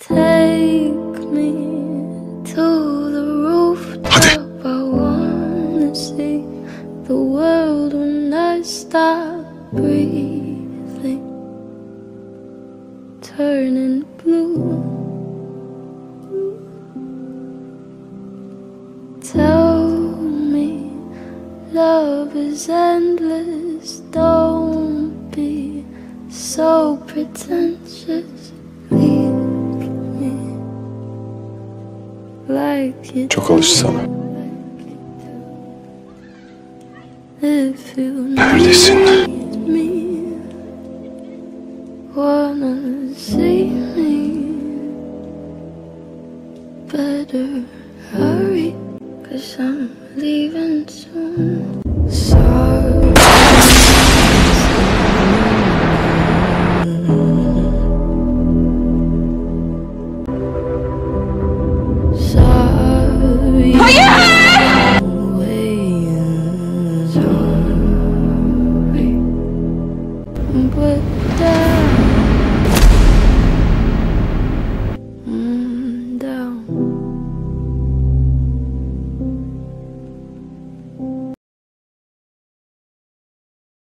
Take me to the rooftop. I wanna see the world when I stop breathing, turning blue. Tell me love is endless. Don't be so pretentious. Leave me like you Çok alıştı sana. If you Neredesin? need me, wanna see me, better hurry, 'cause I'm leaving soon. Sorry. Sorry. Sorry. But